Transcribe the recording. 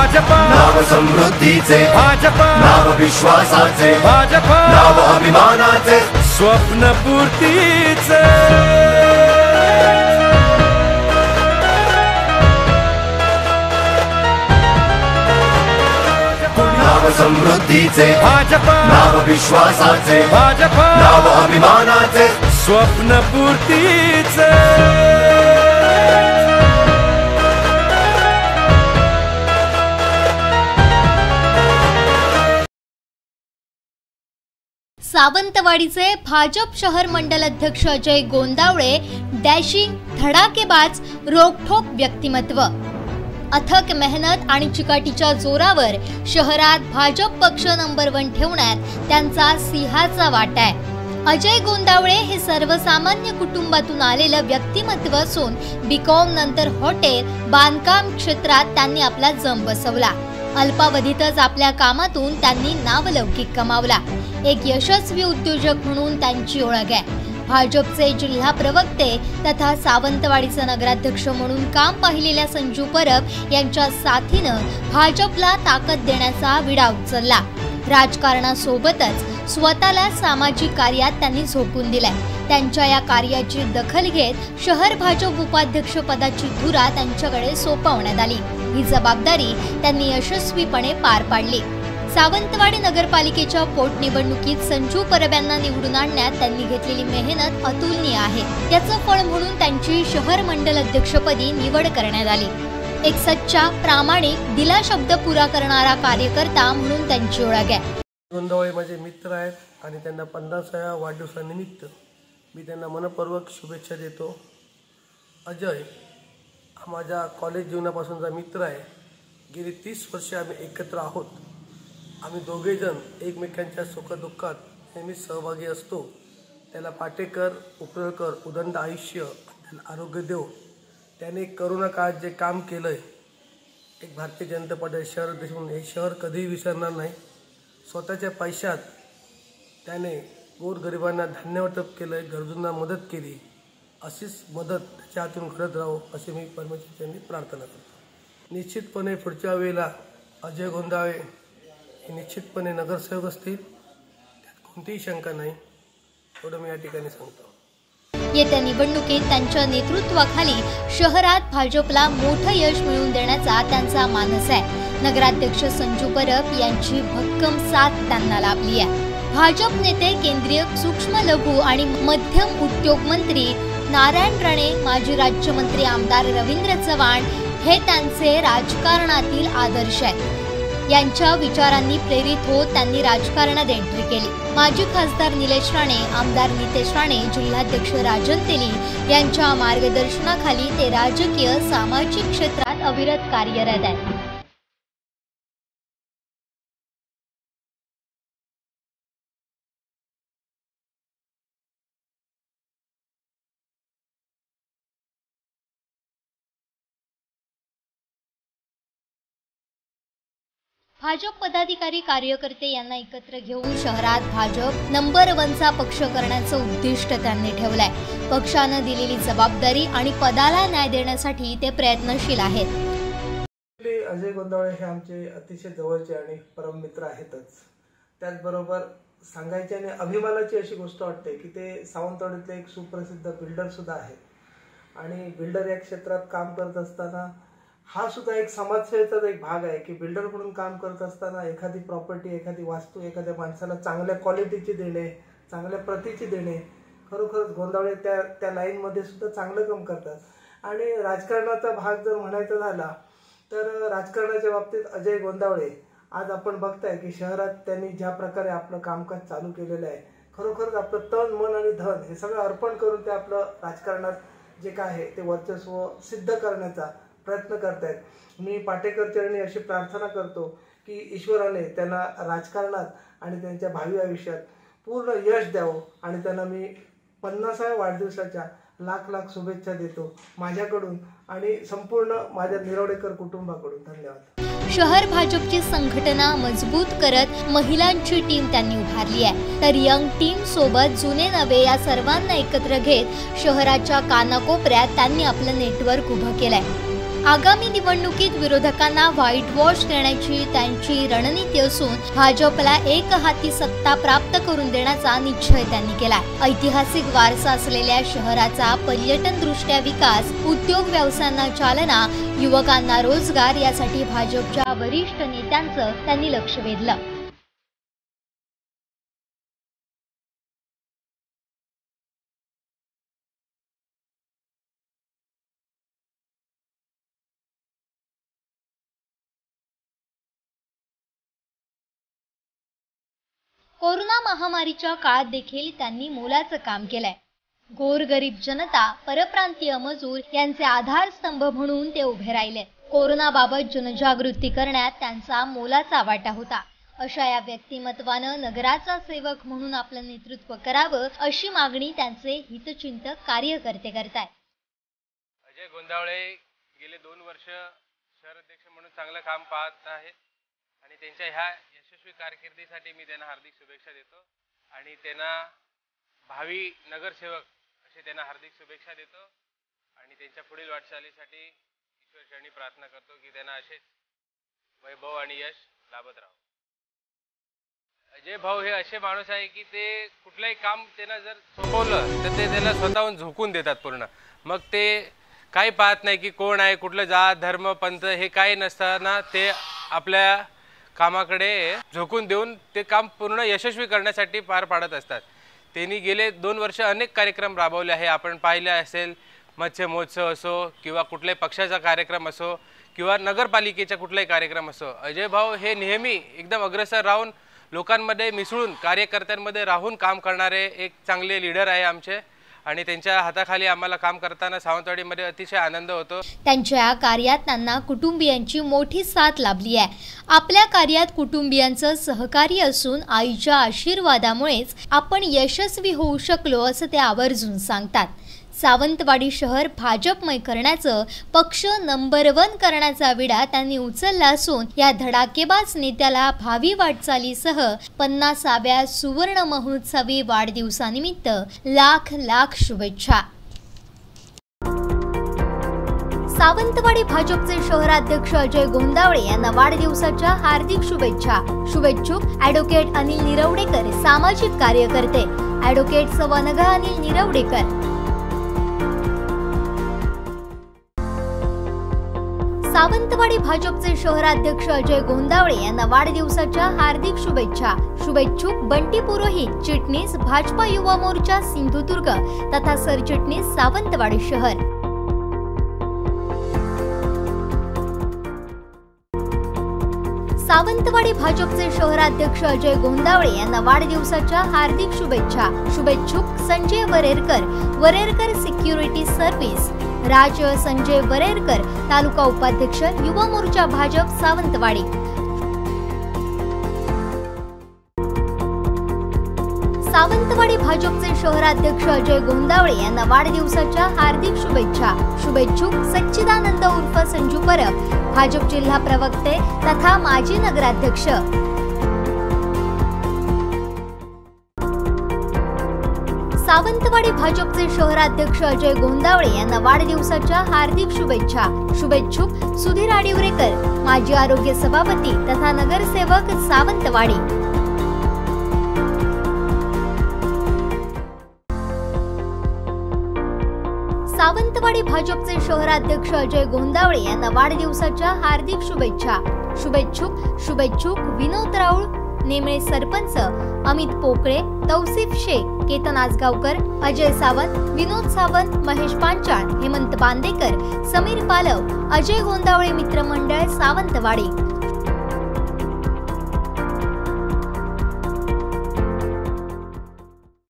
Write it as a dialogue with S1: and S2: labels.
S1: भाजपा,
S2: नाव समृद्धीचे
S1: भाजपा,
S2: नाव विश्वासाचे
S1: भाजपा,
S2: नाव अभिमानाचे
S1: स्वप्न पूर्तीचे।
S2: नाव समृद्धीचे
S1: भाजपा,
S2: नाव विश्वासाचे
S1: भाजपा,
S2: नाव अभिमानाचे
S1: स्वप्न पूर्तीचे।
S3: सावंतवाडीचे भाजप शहर मंडल अध्यक्ष अजय गोंदावळे डॅशिंग, धडाकेबाज, रोखठोक व्यक्तिमत्व। अथक मेहनत आणि चिकाटीच्या जोरावर शहरात भाजप पक्ष नंबर 1 ठेवण्यात त्यांचा सिंहाचा वाटा आहे। अजय गोंदावळे हे सर्वसामान्य कुटुंबातून आलेलं व्यक्तिमत्व असून बीकॉम नंतर हॉटेल, बांधकाम क्षेत्रात त्यांनी आपला जम बसवला। अल्पावधीतच आपल्या कामातून त्यांनी नावलौकिक कमावला। एक यशस्वी उद्योजक म्हणून त्यांची ओळख आहे। भाजपचे जिल्हा प्रवक्ते तथा सावंतवाडीचा नगराध्यक्ष म्हणून काम पाहिलेल्या संजू परब यांच्या साथीनं भाजपला ताकद देण्याचा विडा उचलला। राजकारणासोबतच स्वतःला सामाजिक कार्यात त्यांनी झोकून दिलाय। त्यांच्या या कार्याची दखल घेत शहर भाजप उपाध्यक्ष पदाची धुरा त्यांच्याकडे सोपवण्यात आली। ही जबाबदारी त्यांनी यशस्वीपणे पार पाडली। सावंतवाडी नगरपालिकेच्या पोटनिवडणुकीत संजू परब यांना निवडून आणण्यात त्यांनी घेतलेली मेहनत अतुलनीय आहे। त्याचं फळ म्हणून त्यांची शहर मंडल अध्यक्षपदी निवड करण्यात आली। एक सच्चा, प्रामाणिक, दिला शब्द पुरा करणारा कार्यकर्ता म्हणून त्यांची ओळख आहे।
S4: गोंदावळे माझे मित्र आहेत आणि त्यांना 50व्या वाढदिवसानिमित्त मी त्यांना मनपूर्वक शुभेच्छा देतो। अजय हा माझ्या कॉलेज जीवनापासूनचा मित्र आहे। गेली 30 वर्षे आम्ही एकत्र आहोत। आम्ही दोघेजण एकमेकांच्या सुखदुःखात नेहमी सहभागी असतो। त्याला पाटेकर, उपळकर उदंड आयुष्य, आरोग्य देव। त्याने करोना काळात जे काम केलंय, एक भारतीय जनता पार्टी शहर अध्यक्ष म्हणून हे शहर कधीही विसरणार नाही। स्वतःच्या पैशात त्याने गोरगरिबांना धान्य वाटप केलंय, गरजूंना मदत केली। अशीच मदत त्याच्या हातून घडत राहो अशी मी परमेश्वराची प्रार्थना करतो। निश्चितपणे पुढच्या वेळेला अजय गोंदावळे हे निश्चितपणे नगरसेवक असतील, त्यात कोणतीही शंका नाही, एवढं मी या ठिकाणी सांगतो।
S3: येत्या निवडणुकीत त्यांच्या नेतृत्वाखाली शहरात भाजपला मोठं यश मिळवून देण्याचा त्यांचा मानस आहे। नगराध्यक्ष संजू परब यांची भक्कम साथ त्यांना लाभली आहे। भाजप नेते, केंद्रीय सूक्ष्म लघु आणि मध्यम उद्योग मंत्री नारायण राणे, माजी राज्यमंत्री आमदार रवींद्र चव्हाण हे त्यांचे राजकारणातील आदर्श आहेत। यांच्या विचारांनी प्रेरित होत त्यांनी राजकारणात एंट्री केली। माजी खासदार निलेश राणे, आमदार नितेश राणे, जिल्हाध्यक्ष राजन तेली यांच्या मार्गदर्शनाखाली ते राजकीय, सामाजिक क्षेत्रात अविरत कार्यरत आहेत। भाजप पदाधिकारी, कार्यकर्ते यांना एकत्र घेऊन शहरात भाजप नंबर 1चा पक्ष करण्याचं उद्दिष्ट त्यांनी ठेवलंय। पक्षानं दिलेली जबाबदारी आणि पदाला न्याय देण्यासाठी ते प्रयत्नशील आहेत।
S4: अजय गोंदावळे हे आमचे अतिशय जवळचे आणि परम मित्र आहेतच। त्याचबरोबर सांगायची आणि अभिमानाची अशी गोष्ट वाटते की ते सावंतवाडीतले एक सुप्रसिद्ध बिल्डर सुद्धा आहेत आणि बिल्डर या क्षेत्रात काम करत असताना हा सुद्धा एक समाजसेवेचा एक भाग आहे की बिल्डर म्हणून काम करत असताना एखादी प्रॉपर्टी, एखादी वास्तू एखाद्या माणसाला चांगल्या क्वालिटीची देणे, चांगल्या प्रतीची देणे, खरोखरच गोंदावळे त्या लाईनमध्ये सुद्धा चांगलं काम करतात। आणि राजकारणाचा भाग जर म्हणायचा झाला तर राजकारणाच्या बाबतीत अजय गोंदावळे आज आपण बघताय की शहरात त्यांनी ज्या प्रकारे आपलं कामकाज चालू केलेलं आहे, खरोखरच आपलं तन, मन आणि धन हे सगळं अर्पण करून ते आपलं राजकारणात जे काय आहे ते वर्चस्व सिद्ध करण्याचा प्रयत्न करतायत। मी पाटेकर चरणी अशी प्रार्थना करतो की ईश्वराने त्यांना राजकारणात आणि त्यांच्या भावी आयुष्यात पूर्ण यश द्यावं आणि त्यांना मी 50व्या वाढदिवसाच्या लाख शुभेच्छा देतो माझ्याकडून आणि संपूर्ण माझ्या निरवडेकर कुटुंबाकडून। धन्यवाद।
S3: शहर भाजपची संघटना मजबूत करत महिलांची टीम त्यांनी उभारली आहे। तर यंग टीम सोबत जुने नवे या सर्वांना एकत्र घेत शहराच्या कानाकोपऱ्यात त्यांनी आपलं नेटवर्क उभं केलंय। आगामी निवडणुकीत विरोधकांना व्हाईट वॉश करण्याची त्यांची रणनीती असून भाजपला एक हाती सत्ता प्राप्त करून देण्याचा निश्चय त्यांनी केलाय। ऐतिहासिक वारसा असलेल्या शहराचा पर्यटन दृष्ट्या विकास, उद्योग व्यवसायांना चालना, युवकांना रोजगार यासाठी भाजपच्या वरिष्ठ नेत्यांचं त्यांनी लक्ष वेधलं। कोरोना महामारीच्या काळात देखील त्यांनी मोलाचं काम केलंय। गोरगरीब जनता, परप्रांतीय मजूर यांचे आधारस्तंभ म्हणून ते उभे राहिले। कोरोनाबाबत जनजागृती करण्यात त्यांचा मोलाचा वाटा होता। अशा या व्यक्तिमत्वानं नगराचा सेवक म्हणून आपलं नेतृत्व करावं अशी मागणी त्यांचे हितचिंतक कार्यकर्ते करतायत।
S5: अजय गोंदावळे गेले 2 वर्ष शहर अध्यक्ष म्हणून चांगलं काम पाहत आहेत आणि त्यांच्या ह्या यशस्वी कारकिर्दीसाठी मी त्यांना हार्दिक शुभेच्छा देतो आणि त्यांना भावी नगरसेवक असे त्यांना हार्दिक शुभेच्छा देतो आणि त्यांच्या पुढील वाटचालीसाठी ईश्वरचरणी प्रार्थना करतो की त्यांना असेच वैभव आणि यश लाभत राहो। अजय भाऊ हे असे माणूस आहे की ते कुठलंही काम त्यांना जर सोपवलं तर ते त्याला स्वतःहून झोकून देतात पूर्ण। मग ते काही पाहत नाही की कोण आहे, कुठलं जात, धर्म, पंथ हे काही नसताना ते आपल्या कामाकडे झोकून देऊन ते काम पूर्ण यशस्वी करण्यासाठी पार पाडत असतात। त्यांनी गेले 2 वर्ष अनेक कार्यक्रम राबवले आहे। आपण पाहिले असेल मत्स्य महोत्सव असो किंवा कुठल्याही पक्षाचा कार्यक्रम असो किंवा नगरपालिकेचा कुठलाही कार्यक्रम असो, अजय भाऊ हे नेहमी एकदम अग्रेसर राहून लोकांमध्ये मिसळून कार्यकर्त्यांमध्ये राहून काम करणारे एक चांगले लीडर आहे आमचे आणि त्यांच्या हाताखाली आम्हाला काम करताना सावंतवाडीमध्ये अतिशय आनंद होतो।
S3: त्यांच्या कार्यात त्यांना कुटुंबियांची मोठी साथ लाभली आहे। आपल्या कार्यात कुटुंबियांचं सहकार्य असून आईच्या आशीर्वादामुळेच आपण यशस्वी होऊ शकलो असं ते आवर्जून सांगतात। सावंतवाडी शहर भाजपमय करण्याचं, पक्ष नंबर 1 करण्याचा विडा त्यांनी उचलला असून या धडाकेबाज नेत्याला भावी वाटचालीसह 50व्या सुवर्ण महोत्सवी वाढदिवसानिमित्त लाख लाख शुभेच्छा। सावंतवाडी भाजपचे शहराध्यक्ष अजय गोंदावळे यांना वाढदिवसाच्या हार्दिक शुभेच्छा। शुभेच्छुक ॲडव्होकेट अनिल निरवडेकर, सामाजिक कार्यकर्ते ॲडव्होकेट सवनगा अनिल निरवडेकर। सावंतवाडी भाजपचे शहराध्यक्ष अजय गोंदावळे यांना वाढदिवसाच्या हार्दिक शुभेच्छा। शुभेच्छुक बंटी पुरोहित, चिटणीस भाजपा युवा मोर्चा सिंधुदुर्ग तथा सरचिटणीस सावंतवाडी शहर। सावंतवाडी भाजपचे शहराध्यक्ष अजय गोंदावळे यांना वाढदिवसाच्या हार्दिक शुभेच्छा। शुभेच्छुक संजय वरेरकर, वरेरकर सिक्युरिटी सर्व्हिस, राज संजय वरेरकर, तालुका उपाध्यक्ष युवा मोर्चा भाजप सावंतवाडी। सावंतवाडी भाजपचे शहराध्यक्ष अजय गोंदावळे यांना वाढदिवसाच्या हार्दिक शुभेच्छा। शुभेच्छुक सच्चिदानंद उर्फ संजू परब, भाजप जिल्हा प्रवक्ते तथा माजी नगराध्यक्ष। सावंतवाडी भाजपचे शहराध्यक्ष अजय गोंदावळे यांना वाढदिवसाच्या हार्दिक शुभेच्छा। शुभेच्छुक सुधीर आडिवरेकर, माजी आरोग्य सभापती तथा नगरसेवक सावंतवाडी। सावंतवाडी भाजपचे शहराध्यक्ष अजय गोंदावळे यांना वाढदिवसाच्या हार्दिक शुभेच्छा। शुभेच्छुक विनोद राऊळ, नेमळे सरपंच अमित पोकळे, तौसिफ शेख, केतन आजगावकर, अजय सावंत, विनोद सावंत, महेश पांचाळ, हेमंत बांदेकर, समीर पालव, अजय गोंदावळे मित्रमंडळ सावंतवाडी।